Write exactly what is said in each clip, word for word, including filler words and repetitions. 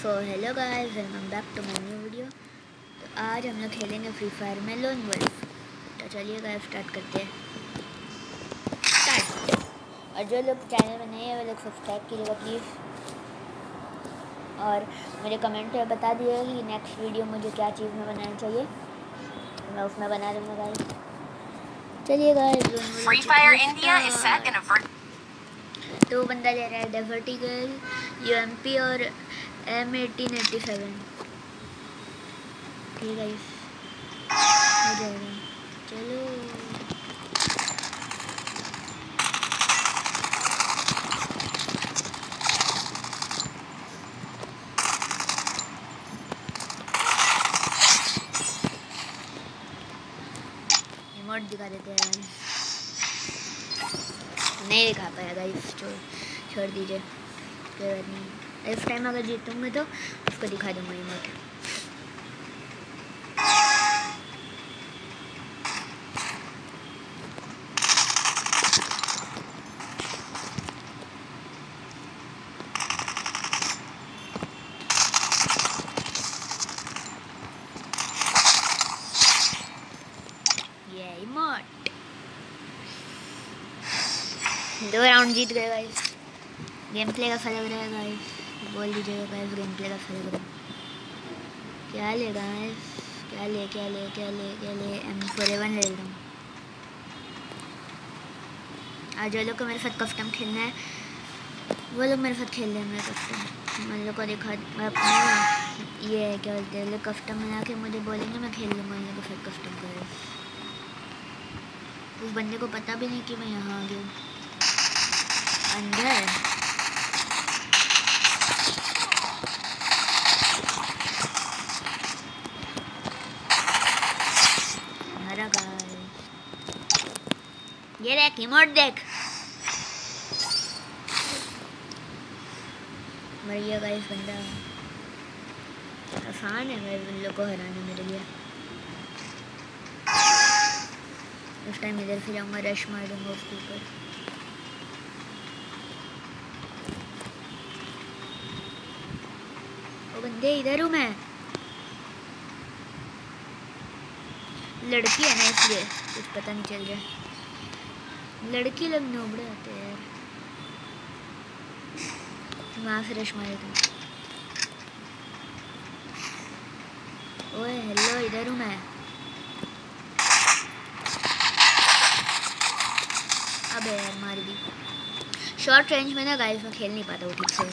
So hello guys, welcome back to my new video. तो आज हम लोग खेलेंगे फ्री फायर में लोन वुल्फ। तो चलिए गाइस स्टार्ट करते हैं। स्टार्ट। और जो लोग चैनल में नए हैं वो लोग सब्सक्राइब कीजिएगा प्लीज़, और मुझे कमेंट में बता दिए कि नेक्स्ट वीडियो मुझे क्या चीज़ में बनाना चाहिए, तो मैं उसमें बना दूँगा गाइस। चलिए guys, free fire India is set in a तो बंदा ले रहा है डेवर्टिगल, यूएमपी और एम एटीन एट्टी सेवन। ठीक है हो जाएगा। चलो रिमोट दिखा देते हैं। नहीं दिखा पाया गाइस, तो छोड़ दीजिए, कोई बात नहीं। इस टाइम अगर जीतूंगा तो उसको दिखा दूंगा रिमोट। ये रिमोट दो राउंड जीत गए गाइस। गेम प्ले का फर्क रहेगा गाइस, बोल दीजिएगा गाइस गेम प्ले का फर्क रहेगा। क्या ले गाइस, क्या ले क्या ले क्या ले क्या ले एम फोर एवन ले रहा हूँ। आज जो लोग को मेरे साथ कस्टम खेलना है वो लोग मेरे साथ खेल लेंगे कस्टम। उन लोग को दिखा अपना ये क्या बोलते हैं, लोग कस्टम बना के मुझे बोलेंगे, मैं खेल लूँगा उन लोग के साथ कस्टम कर। उस बंदे को पता भी नहीं कि मैं यहाँ आ गया अंदर। हरा गाइस, ये देख रिमोट देख, मर गया गाइस बंदा। आसान है गाइस उन लोग को हराना मेरे लिए। उस टाइम इधर से जाऊँगा, रश मार दूँगा उसके ऊपर। ओ बंदे इधर हूँ मैं, लड़की है ना इसलिए कुछ पता नहीं चल रहा। लड़की लोग नोबड़े होते हैं यार। वहाँ से रश मारे थे। ओए हेलो, इधर हूँ मैं। अबे यार मार दी। शॉर्ट रेंज में ना गाइस मैं खेल नहीं पाता हूँ ठीक से।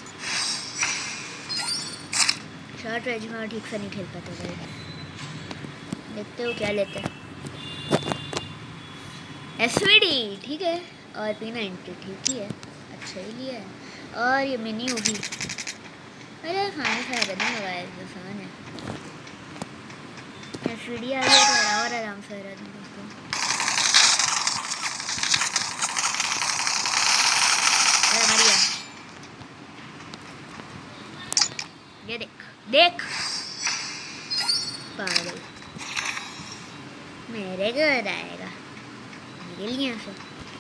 शॉर्ट रेंज में ठीक से नहीं खेल पाता गाइस। देखते हो क्या लेते हैं। एसवीडी ठीक है, और पी नाइंटी ठीक ही है, अच्छा ही लिया है। और ये मिनी होगी, अरे खाने खा रहा नहीं लगाया, आसान है। एसवीडी आ गया तो और आराम से रहा था उसको। अरे मरिया, ये देख देख पागल, मेरे घर आएगा, निकल गया से।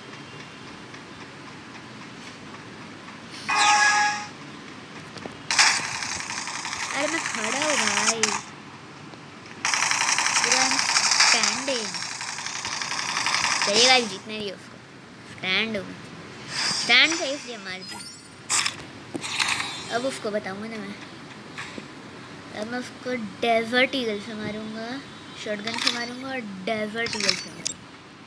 अरे मैं खड़ा हूँ भाई, पूरा स्टैंडिंग। चलिएगा जीतने रही उसको, स्टैंड हूँ, स्टैंड था इसलिए मार दी। अब उसको बताऊँगा ना मैं, अब मैं उसको डेजर्ट ईगल से मारूंगा, शॉटगन से मारूंगा और डेजर्ट ईगल से मारूंगा।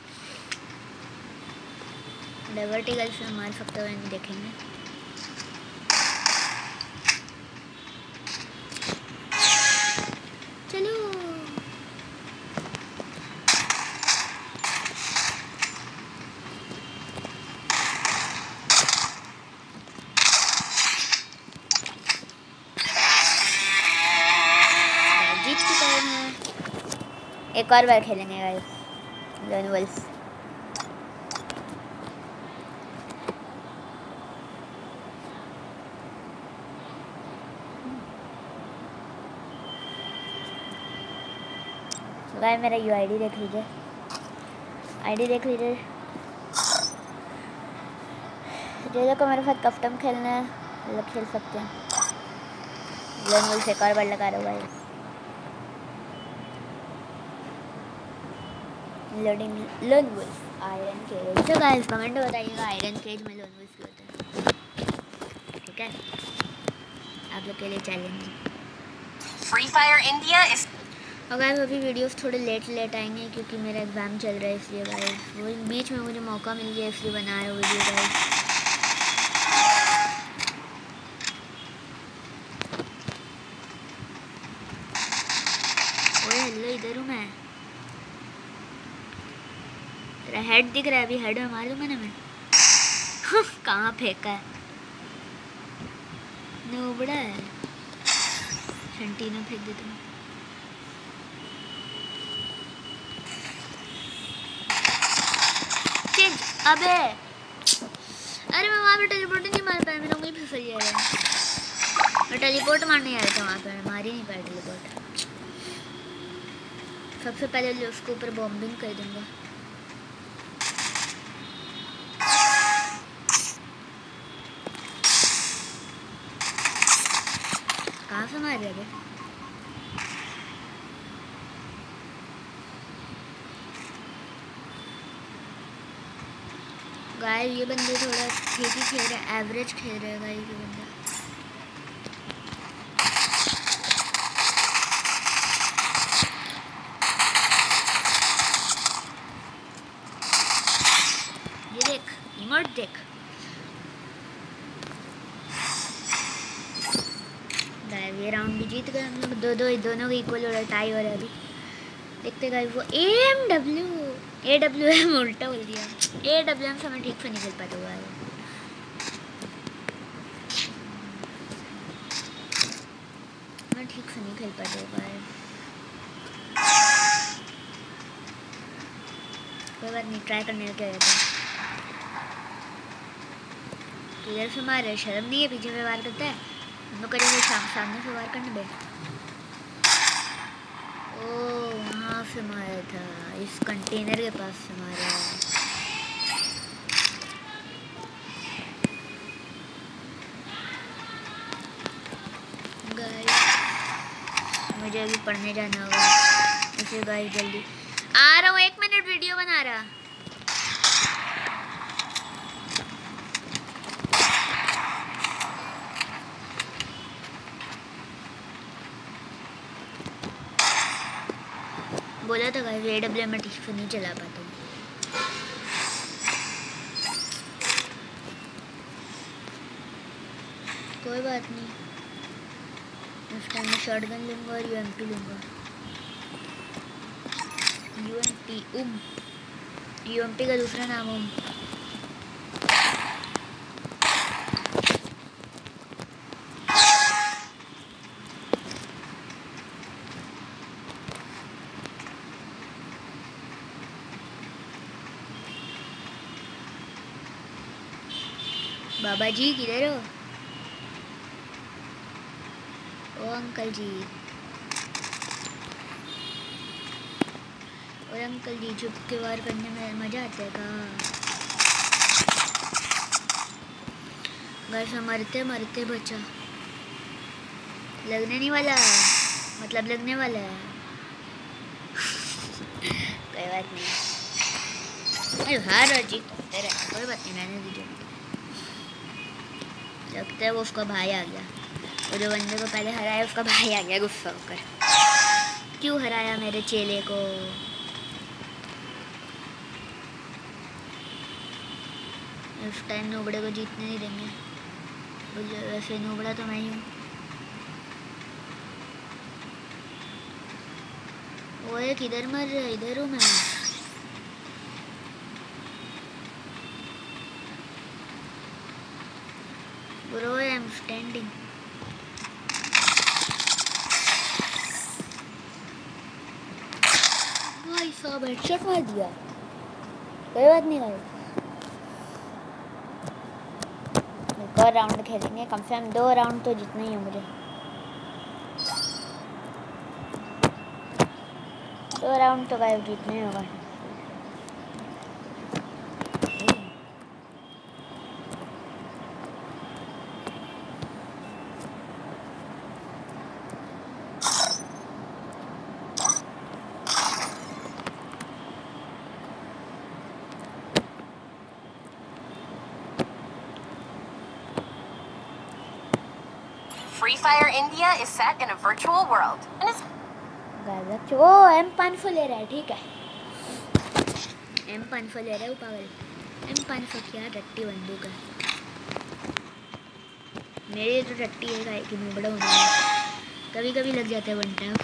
डेजर्ट ईगल से मार सकते हुए नहीं देखेंगे। चलो जीत चुका है। एक और बार खेलेंगे गाइस लोन वुल्फ। गाइस मेरा यू आई डी देख लीजिए, आईडी देख लीजिए। जो को मेरे साथ कस्टम खेलना है वो लोग खेल सकते हैं। लोन वुल्फ एक और बार लगा रहा हूँ guys. Loading lone wolf iron cage. तो गाइस कमेंट में बताइएगा आयरन केज में लोन वुल्फ क्यों होता है, ठीक है? आप लोग के लिए challenge. Free Fire India is और गाइस अभी वीडियोस थोड़े लेट लेट आएंगे क्योंकि मेरा एग्ज़ाम चल रहा है, इसलिए गाइस वो बीच में मुझे मौका मिल गया इसलिए बना रहा हूँ वीडियो गाइस। ओए हेलो, इधर हूँ मैं। तेरा हेड दिख रहा है, अभी हेड में मार दूंगा ना मैं। कहाँ फेंका है? नोबड़ा है। सेंटीना फेंक देता हूँ। अबे अरे मैं वहाँ पे टेलीपोर्ट नहीं मार पाया, मेरा वहीं फिसल गया। मैं टेलीपोर्ट मारने आया था वहाँ पे, मैं मार ही नहीं पाया टेलीपोर्ट। सबसे पहले उसके ऊपर बॉम्बिंग कर दूंगा। कहाँ से मार रहे थे? गाइस ये बंदे थोड़ा ठीक ही खेल रहे हैं, एवरेज खेल रहे हैं गाइस ये बंदा। ये देख इमोट देख। गाइस ये राउंड भी जीत गए हम लोग। दो दो दोनों के इक्वल हो रहा है, टाई हो रहा है अभी। देखते गाइस वो M W A W M उल्टा बोल दिया। ए डब्ल्यू एम से मैं ठीक से नहीं खेल पाता हुआ है। मैं ठीक से नहीं खेल पाता हुआ है। कोई बात नहीं, ट्राई करने क्या रहता है। किधर से मार रहे? शर्म नहीं है? पीछे से वार करता है। हम लोग करेंगे सामने से वार करने दे। ओ वहाँ से मारा था, इस कंटेनर के पास से मारा। गाइस मुझे अभी पढ़ने जाना होगा, इसे गाइस जल्दी आ रहा हूँ। एक मिनट वीडियो बना रहा। बोला था गाइस ए डब्ल्यू एम मैं ठीक से नहीं चला पाता हूँ। कोई बात नहीं, इस टाइम मैं शॉटगन लूँगा और यूएमपी लूँगा। यूएमपी उम यूएमपी का दूसरा नाम उम। बाबा जी किधर हो? ओ अंकल जी, और अंकल जी चुप के वार करने में मजा आता है का? घर से मरते मरते बचा। लगने नहीं वाला, मतलब लगने वाला है। कोई बात नहीं, अरे हार और जीत होते रहते, कोई बात नहीं, रहने दीजिए। लगता है वो उसका भाई आ गया, वो जो बंदे को पहले हराया उसका भाई आ गया गुस्सा होकर। क्यों हराया मेरे चेले को? इस टाइम नोबड़े को जीतने नहीं देंगे। वैसे नोबड़ा तो मैं ही हूँ। वो एक किधर मर रहा है? इधर हूँ मैं। Bro, I am standing. भाई साहब हेडशॉट मार दिया। कोई बात नहीं भाई, एक और राउंड खेलेंगे, कम से कम दो राउंड तो जीतना ही है मुझे। दो राउंड तो गायब जीतने ही होगा। Free Fire India is set in a virtual world and is guys वो एम पाँच सौ ले रहा है, ठीक है एम पाँच सौ ले रहा है वो पागल। एम पाँच सौ क्या टट्टी बंदूक है, मेरी तो टट्टी है गाय की मुँह बड़ा होने में कभी कभी लग जाता है वन टैप।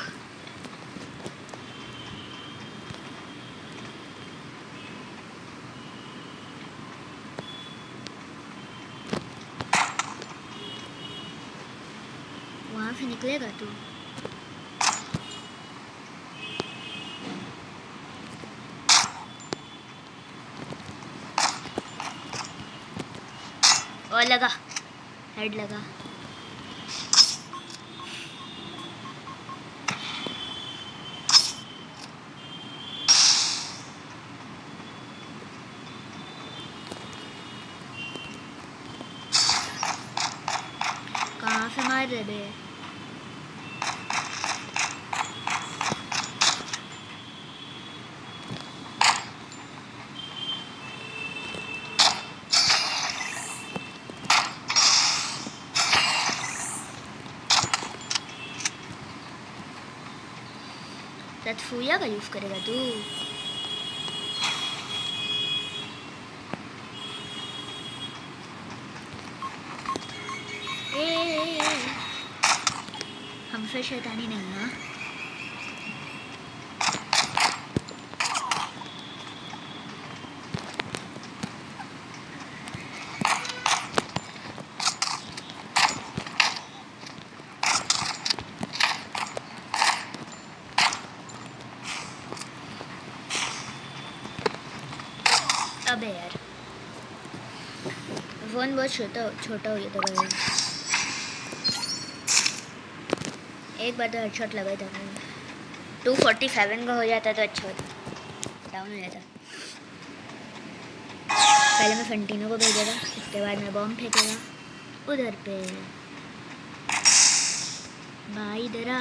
वहाँ से निकलेगा तू? और लगा, हेड लगा। कहाँ से मार रहे बे? तत्फूया का यूज़ करेगा तू? ए, हमसे शैतानी नहीं है। अबे यार फोन बहुत छोटा छोटा हो गया था भाई। एक बार तो हेडशॉट लगाया था, टू फोर्टी सेवन का हो जाता तो अच्छा होता, डाउन हो जाता। पहले मैं फंटीनो को भेजेगा, उसके बाद मैं बॉम्ब फेंकेगा उधर पे। भाई दरा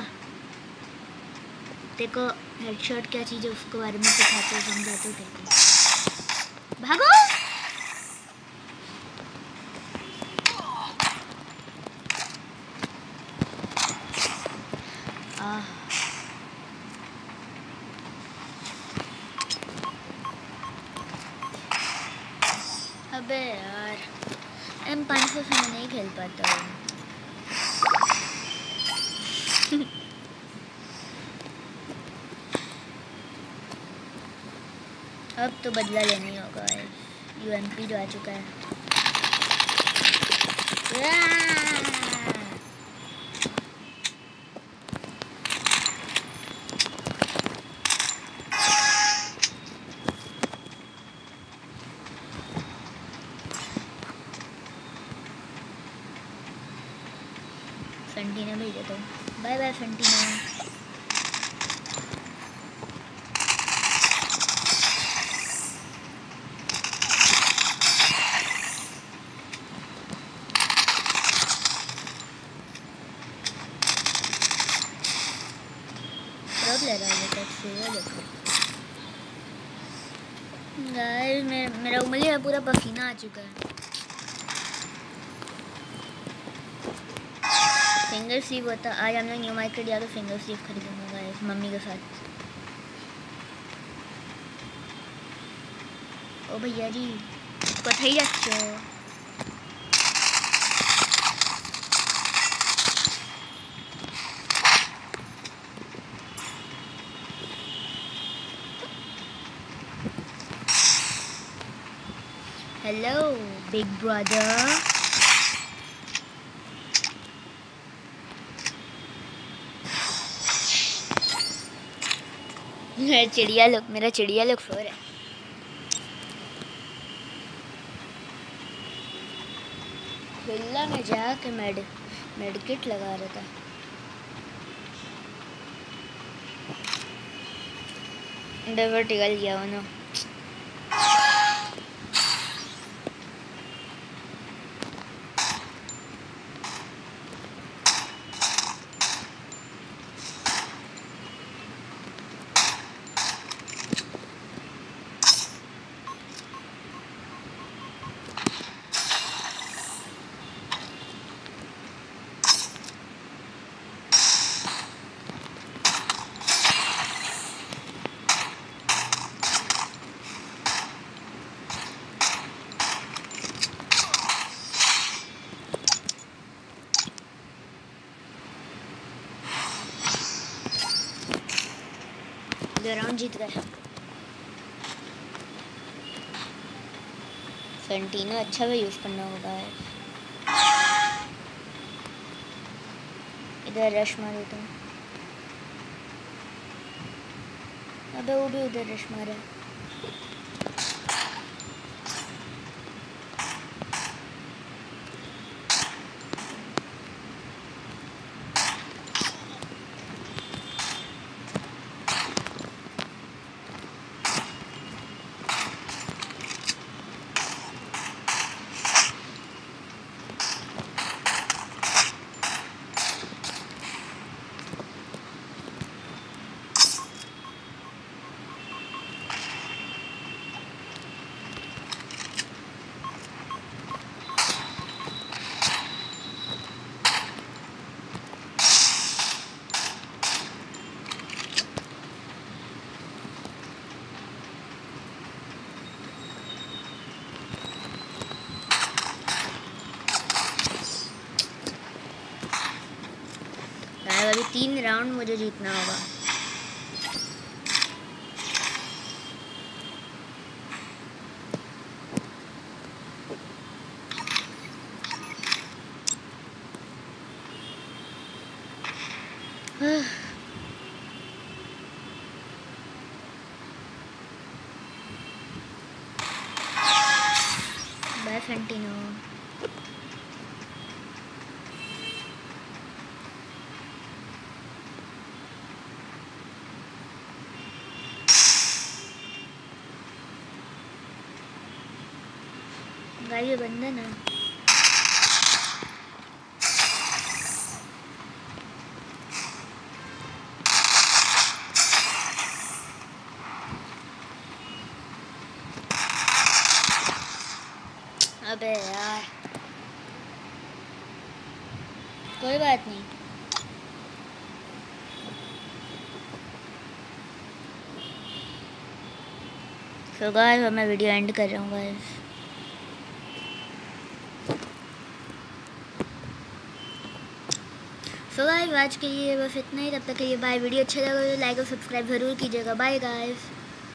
देखो हेडशॉट क्या चीज़ है उसके बारे में सिखाते समझाते कहते भागो। आह अबे यार एम पाँच सौ से मैं नहीं खेल पाता हूँ। अब तो बदला लेनी होगा, यू एम पी जो आ चुका है। फंटीनो भेज देता हूँ, बाय बाय फंटीनो। ले रहा है देखो गाइस, मेरा मेरा उंगली में पूरा पसीना आ चुका है। फिंगर स्लीव होता, आज हमने न्यू मार्केट जाकर फिंगर स्लीव खरीदूंगा गाइस मम्मी के साथ। ओ भैया जी कोথায় যাচ্ছো? Hello big brother. मेरा चिड़िया लोग मेरा चिड़िया लोग सो रहा है। बिल्ला में जाके मेड मेडिकेट लगा रहा था। डाइवर्टिकल गया वो ना। गया, राउंड जीत गए। फेंटीना अच्छा वे यूज़ करना होगा है। इधर रश मार देता हूँ। अबे वो भी उधर रश मारा। अभी तीन राउंड मुझे जीतना होगा। बाय फेंटिनो। गाड़ी ये बंद है ना। अबे यार कोई बात नहीं। तो गाइस मैं वीडियो एंड कर रहा हूँ गाइस। सो गाइस आज के लिए बस इतना ही। तब तक के लिए बाय। वीडियो अच्छा लगा तो लाइक और सब्सक्राइब ज़रूर कीजिएगा। Bye guys.